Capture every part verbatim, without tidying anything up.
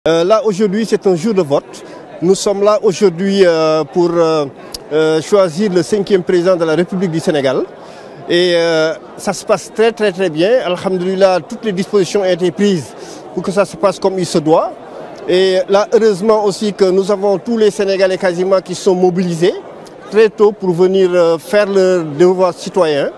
Euh, là aujourd'hui c'est un jour de vote. Nous sommes là aujourd'hui euh, pour euh, euh, choisir le cinquième président de la République du Sénégal. Et euh, ça se passe très très très bien. Alhamdulillah, toutes les dispositions ont été prises pour que ça se passe comme il se doit. Et là, heureusement aussi que nous avons tous les Sénégalais quasiment qui sont mobilisés très tôt pour venir euh, faire leur devoir citoyen.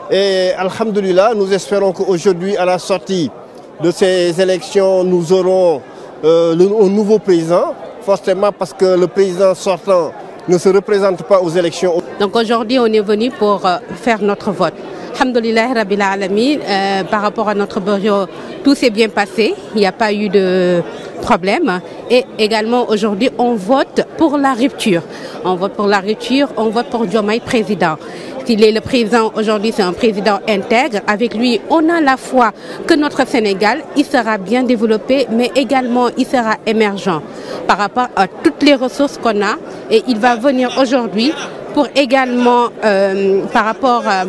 Et alhamdulillah, nous espérons qu'aujourd'hui, à la sortie de ces élections, nous aurons euh, le, un nouveau président, forcément parce que le président sortant ne se représente pas aux élections. Donc aujourd'hui, on est venu pour euh, faire notre vote. Alhamdulillah Rabbil Alamin, euh, par rapport à notre bureau, tout s'est bien passé, il n'y a pas eu de problème. Et également aujourd'hui, on vote pour la rupture. On vote pour la rupture, on vote pour Diomaye président. S'il est le président aujourd'hui, c'est un président intègre. Avec lui, on a la foi que notre Sénégal, il sera bien développé, mais également il sera émergent par rapport à toutes les ressources qu'on a. Et il va venir aujourd'hui pour également, euh, par rapport à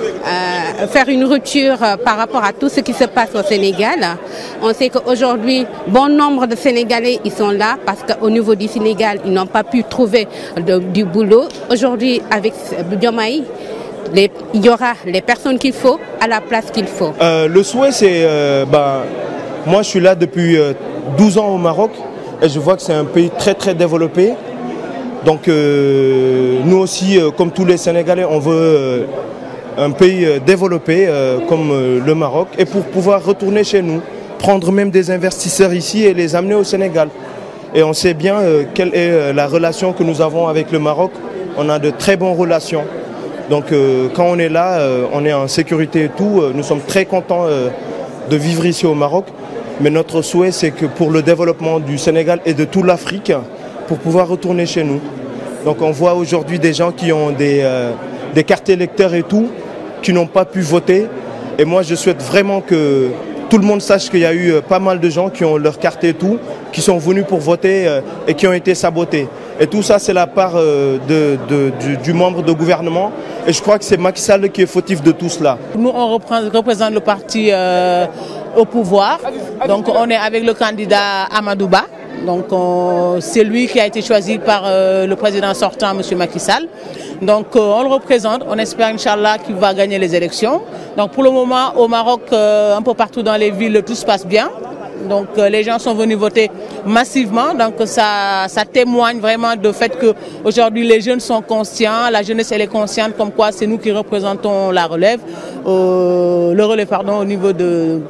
euh, faire une rupture euh, par rapport à tout ce qui se passe au Sénégal. On sait qu'aujourd'hui, bon nombre de Sénégalais, ils sont là parce qu'au niveau du Sénégal, ils n'ont pas pu trouver de, du boulot. Aujourd'hui, avec Diomaye, les, il y aura les personnes qu'il faut à la place qu'il faut. Euh, le souhait, c'est... Euh, bah, moi, je suis là depuis euh, douze ans au Maroc et je vois que c'est un pays très, très développé. Donc euh, nous aussi, euh, comme tous les Sénégalais, on veut euh, un pays euh, développé euh, comme euh, le Maroc. Et pour pouvoir retourner chez nous, prendre même des investisseurs ici et les amener au Sénégal. Et on sait bien euh, quelle est euh, la relation que nous avons avec le Maroc. On a de très bonnes relations. Donc euh, quand on est là, euh, on est en sécurité et tout. Euh, nous sommes très contents euh, de vivre ici au Maroc. Mais notre souhait, c'est que pour le développement du Sénégal et de toute l'Afrique, pour pouvoir retourner chez nous. Donc on voit aujourd'hui des gens qui ont des, euh, des cartes électeurs et tout, qui n'ont pas pu voter. Et moi je souhaite vraiment que tout le monde sache qu'il y a eu euh, pas mal de gens qui ont leur carte et tout, qui sont venus pour voter euh, et qui ont été sabotés. Et tout ça c'est la part euh, de, de, du, du membre de gouvernement. Et je crois que c'est Macky Sall qui est fautif de tout cela. Nous on reprend, représente le parti euh, au pouvoir. Donc on est avec le candidat Amadou Ba. Donc c'est lui qui a été choisi par euh, le président sortant, M. Macky Sall. Donc euh, on le représente, on espère Inch'Allah qu'il va gagner les élections. Donc pour le moment au Maroc, euh, un peu partout dans les villes, tout se passe bien. Donc euh, les gens sont venus voter massivement. Donc ça, ça témoigne vraiment du fait qu'aujourd'hui les jeunes sont conscients, la jeunesse elle est consciente comme quoi c'est nous qui représentons la relève, euh, le relais pardon, au niveau de...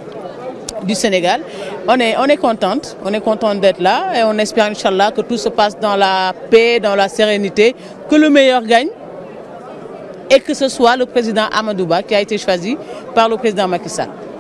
du Sénégal. On est, on est contente, on est contente d'être là et on espère Inch'Allah que tout se passe dans la paix, dans la sérénité, que le meilleur gagne et que ce soit le président Amadou Ba qui a été choisi par le président Macky Sall.